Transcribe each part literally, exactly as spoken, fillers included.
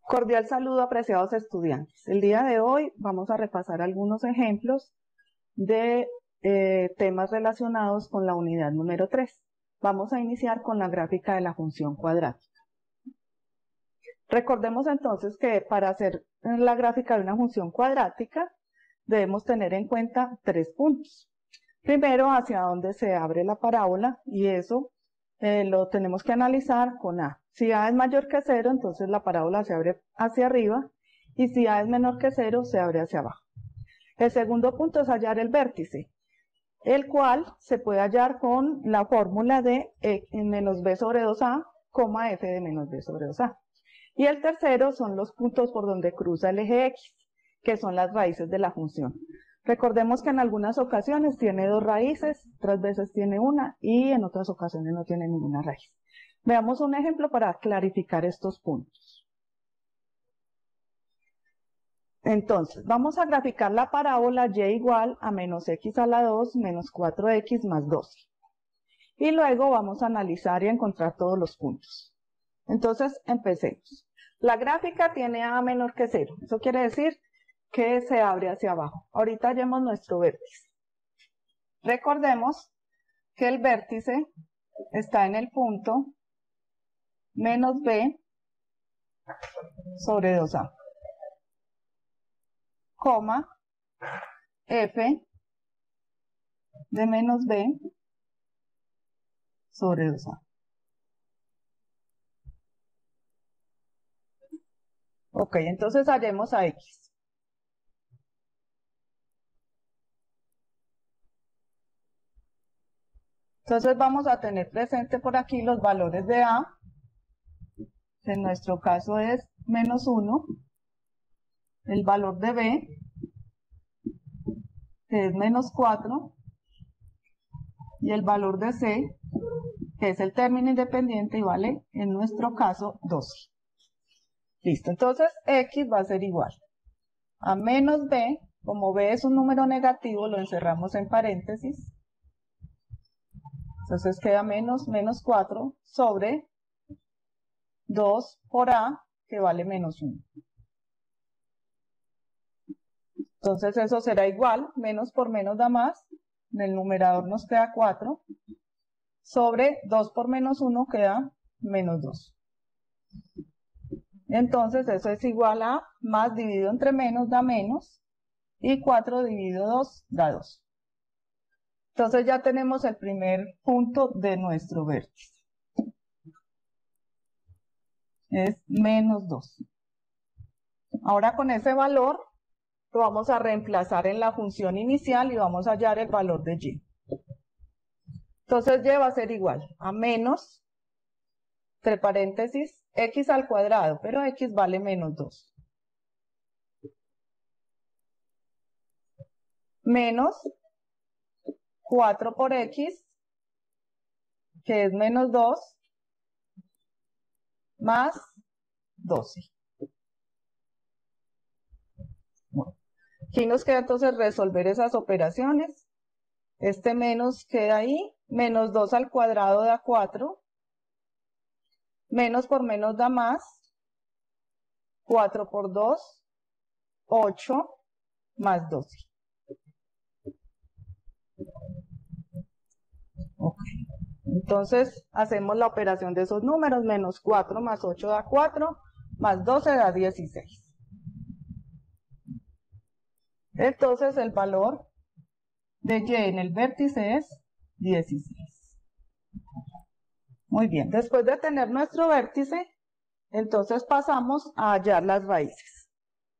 Cordial saludo, apreciados estudiantes. El día de hoy vamos a repasar algunos ejemplos de eh, temas relacionados con la unidad número tres. Vamos a iniciar con la gráfica de la función cuadrática. Recordemos entonces que para hacer la gráfica de una función cuadrática debemos tener en cuenta tres puntos. Primero, hacia dónde se abre la parábola, y eso eh, lo tenemos que analizar con A. Si A es mayor que cero, entonces la parábola se abre hacia arriba, y si A es menor que cero, se abre hacia abajo. El segundo punto es hallar el vértice, el cual se puede hallar con la fórmula de e menos b sobre dos a, coma f de menos b sobre dos a. Y el tercero son los puntos por donde cruza el eje X, que son las raíces de la función. Recordemos que en algunas ocasiones tiene dos raíces, otras veces tiene una, y en otras ocasiones no tiene ninguna raíz. Veamos un ejemplo para clarificar estos puntos. Entonces, vamos a graficar la parábola y igual a menos x a la dos menos cuatro x más doce. Y luego vamos a analizar y a encontrar todos los puntos. Entonces, empecemos. La gráfica tiene a menor que cero. Eso quiere decir que se abre hacia abajo. Ahorita hallemos nuestro vértice. Recordemos que el vértice está en el punto menos b sobre dos a, coma f de menos b sobre dos a. Ok, entonces hallemos a x. Entonces vamos a tener presente por aquí los valores de a, que en nuestro caso es menos uno, el valor de b, que es menos cuatro, y el valor de c, que es el término independiente y vale, en nuestro caso, doce. Listo, entonces x va a ser igual a menos b, como b es un número negativo, lo encerramos en paréntesis, entonces queda menos, menos cuatro sobre dos por a, que vale menos uno. Entonces eso será igual, menos por menos da más, en el numerador nos queda cuatro, sobre dos por menos uno queda menos dos. Entonces eso es igual a más dividido entre menos da menos, y cuatro dividido dos da dos. Entonces ya tenemos el primer punto de nuestro vértice. Es menos dos. Ahora con ese valor lo vamos a reemplazar en la función inicial y vamos a hallar el valor de y. Entonces y va a ser igual a menos, entre paréntesis, x al cuadrado, pero x vale menos dos. Menos cuatro por x, que es menos dos, más doce. Bueno, aquí nos queda entonces resolver esas operaciones. Este menos queda ahí, menos dos al cuadrado da cuatro, menos por menos da más, cuatro por dos, ocho, más doce. Okay. Entonces hacemos la operación de esos números, menos cuatro más ocho da cuatro, más doce da dieciséis. Entonces el valor de y en el vértice es dieciséis. Muy bien, después de tener nuestro vértice, entonces pasamos a hallar las raíces.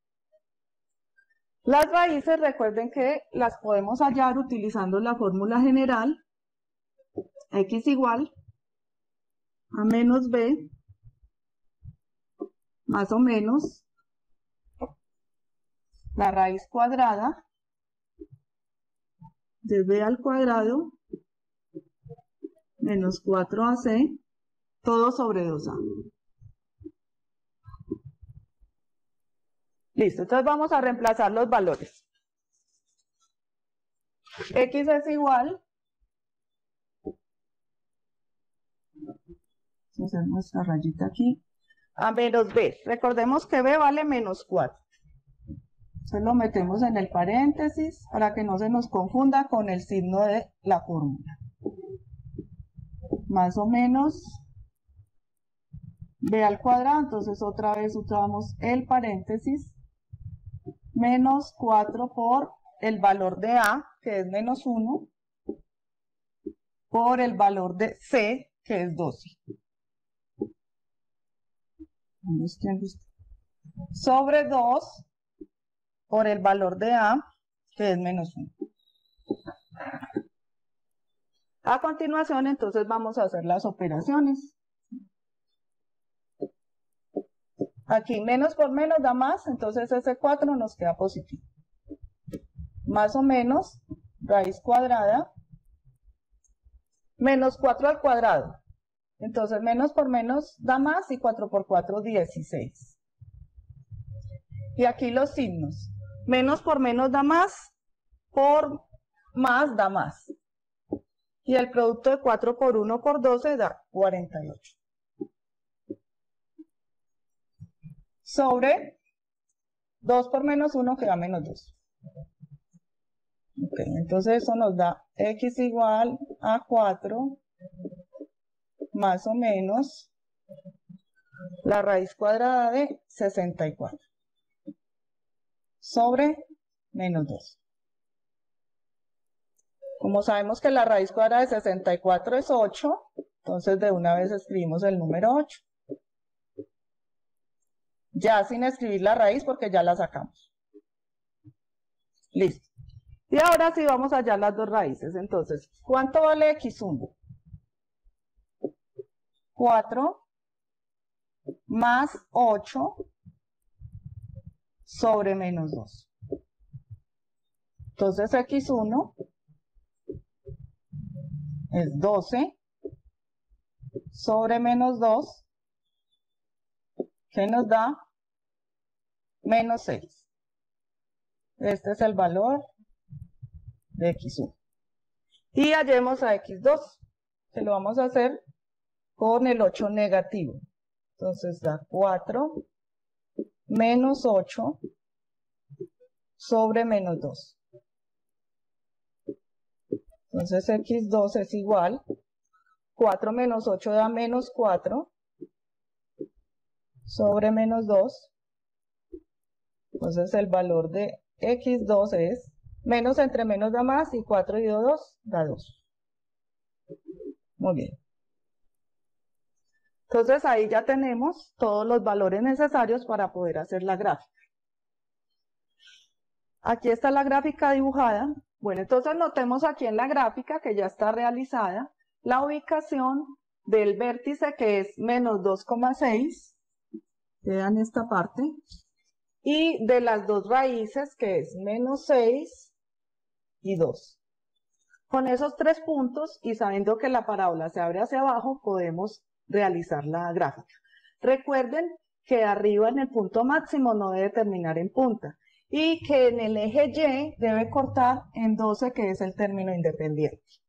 Las raíces, recuerden que las podemos hallar utilizando la fórmula general, x igual a menos b, más o menos, la raíz cuadrada de b al cuadrado menos cuatro a c, todo sobre dos a. Listo, entonces vamos a reemplazar los valores. X es igual, vamos a hacer nuestra rayita aquí, a menos b. Recordemos que b vale menos cuatro. Entonces lo metemos en el paréntesis para que no se nos confunda con el signo de la fórmula. Más o menos b al cuadrado, entonces otra vez usamos el paréntesis, menos cuatro por el valor de a, que es menos uno, por el valor de c, que es doce. Sobre dos por el valor de a, que es menos uno. A continuación, entonces vamos a hacer las operaciones. Aquí menos por menos da más, entonces ese cuatro nos queda positivo. Más o menos, raíz cuadrada, menos cuatro al cuadrado. Entonces menos por menos da más y cuatro por cuatro, dieciséis. Y aquí los signos. Menos por menos da más, por más da más. Y el producto de cuatro por uno por doce da cuarenta y ocho. Sobre dos por menos uno que da menos dos. Okay, entonces eso nos da x igual a cuatro más o menos la raíz cuadrada de sesenta y cuatro sobre menos dos. Como sabemos que la raíz cuadrada de sesenta y cuatro es ocho, entonces de una vez escribimos el número ocho. Ya sin escribir la raíz porque ya la sacamos. Listo. Y ahora sí vamos a hallar las dos raíces. Entonces, ¿cuánto vale equis uno? cuatro más ocho sobre menos dos. Entonces equis uno es doce sobre menos dos, que nos da menos seis. Este es el valor de equis uno. Y hallemos a equis dos, que lo vamos a hacer con el ocho negativo. Entonces da cuatro menos ocho sobre menos dos. Entonces equis dos es igual, cuatro menos ocho da menos cuatro sobre menos dos. Entonces el valor de equis dos es, menos entre menos da más y cuatro y dos da dos. Muy bien. Entonces ahí ya tenemos todos los valores necesarios para poder hacer la gráfica. Aquí está la gráfica dibujada. Bueno, entonces notemos aquí en la gráfica que ya está realizada la ubicación del vértice que es menos dos coma seis, queda en esta parte, y de las dos raíces que es menos seis y dos. Con esos tres puntos y sabiendo que la parábola se abre hacia abajo, podemos realizar la gráfica. Recuerden que arriba en el punto máximo no debe terminar en punta y que en el eje Y debe cortar en doce, que es el término independiente.